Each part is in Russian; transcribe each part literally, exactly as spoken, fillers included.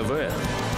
ТВ.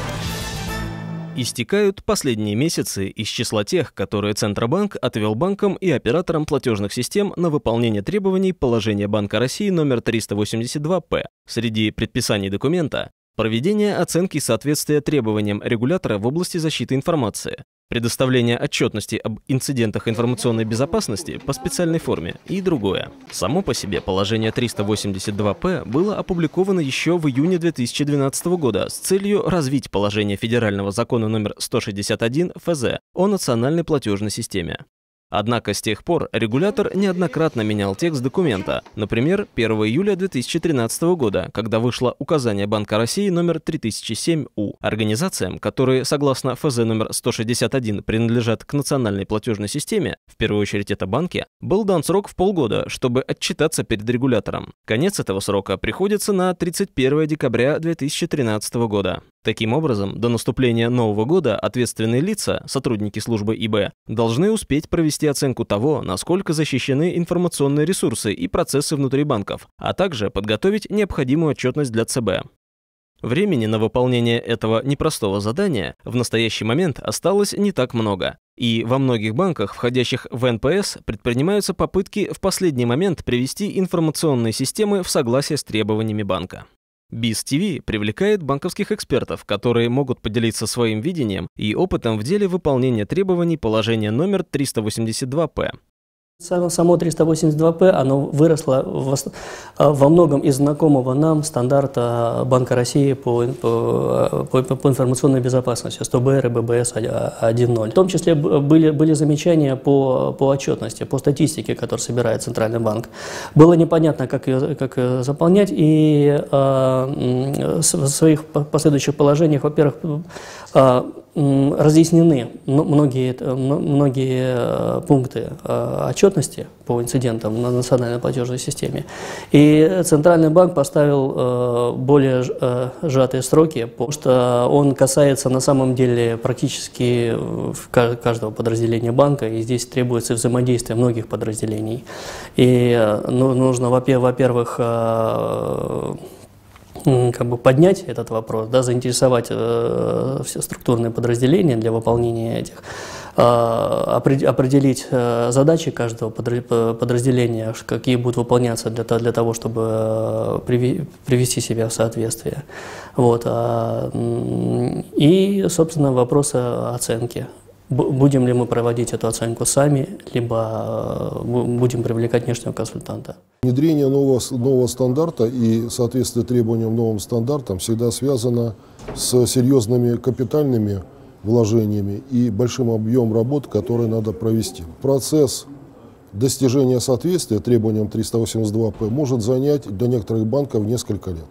Истекают последние месяцы из числа тех, которые Центробанк отвел банкам и операторам платежных систем на выполнение требований положения Банка России номер триста восемьдесят два П. Среди предписаний документа – проведение оценки соответствия требованиям регулятора в области защиты информации, предоставление отчетности об инцидентах информационной безопасности по специальной форме и другое. Само по себе положение триста восемьдесят два П было опубликовано еще в июне две тысячи двенадцатого года с целью развить положение федерального закона номер сто шестьдесят один Ф З о национальной платежной системе. Однако с тех пор регулятор неоднократно менял текст документа. Например, первого июля две тысячи тринадцатого года, когда вышло указание Банка России номер три тысячи семь У. Организациям, которые, согласно Ф З номер сто шестьдесят один, принадлежат к национальной платежной системе, в первую очередь это банки, был дан срок в полгода, чтобы отчитаться перед регулятором. Конец этого срока приходится на тридцать первое декабря две тысячи тринадцатого года. Таким образом, до наступления нового года ответственные лица, сотрудники службы И Б, должны успеть провести оценку того, насколько защищены информационные ресурсы и процессы внутри банков, а также подготовить необходимую отчетность для Ц Б. Времени на выполнение этого непростого задания в настоящий момент осталось не так много, и во многих банках, входящих в Н П С, предпринимаются попытки в последний момент привести информационные системы в согласие с требованиями банка. Биз Т В привлекает банковских экспертов, которые могут поделиться своим видением и опытом в деле выполнения требований положения номер триста восемьдесят два П. Само триста восемьдесят два П, оно выросло в, во многом из знакомого нам стандарта Банка России по, по, по, по информационной безопасности сто Б Р и Б Б С один ноль. В том числе были, были замечания по, по отчетности, по статистике, которую собирает Центральный банк. Было непонятно, как ее, как ее заполнять, и э, в своих последующих положениях, во-первых, э, разъяснены многие, многие пункты отчетности по инцидентам на национальной платежной системе. И Центральный банк поставил более сжатые сроки, потому что он касается на самом деле практически каждого подразделения банка, и здесь требуется взаимодействие многих подразделений. И нужно, во-первых, как бы поднять этот вопрос, да, заинтересовать э, все структурные подразделения для выполнения этих, э, определить э, задачи каждого подразделения, какие будут выполняться для, для того, чтобы привести себя в соответствие. Вот, э, и, собственно, вопросы оценки. Будем ли мы проводить эту оценку сами, либо будем привлекать внешнего консультанта. Внедрение нового, нового стандарта и соответствие требованиям новым стандартам всегда связано с серьезными капитальными вложениями и большим объемом работы, который надо провести. Процесс достижения соответствия требованиям триста восемьдесят два П может занять для некоторых банков несколько лет.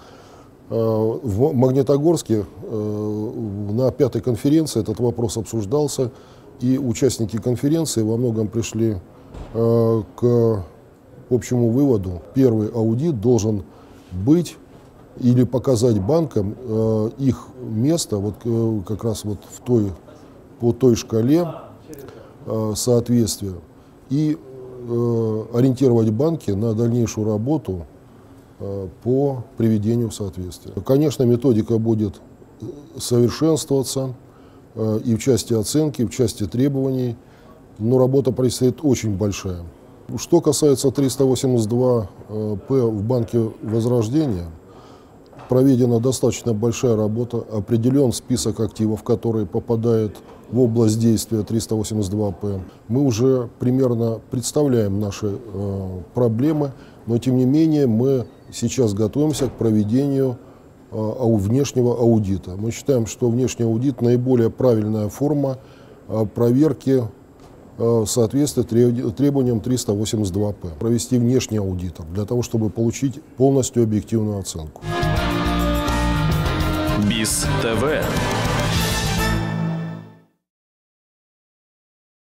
В Магнитогорске на пятой конференции этот вопрос обсуждался, и участники конференции во многом пришли к общему выводу. Первый аудит должен быть или показать банкам их место вот как раз вот в той, по той шкале соответствия и ориентировать банки на дальнейшую работу по приведению в соответствие. Конечно, методика будет совершенствоваться и в части оценки, и в части требований, но работа предстоит очень большая. Что касается триста восемьдесят два П в Банке Возрождения, проведена достаточно большая работа, определен список активов, которые попадают в область действия триста восемьдесят два П. Мы уже примерно представляем наши э, проблемы, но тем не менее мы сейчас готовимся к проведению э, внешнего аудита. Мы считаем, что внешний аудит наиболее правильная форма э, проверки э, соответствия требованиям триста восемьдесят два П. Провести внешний аудит для того, чтобы получить полностью объективную оценку. Биз Т В.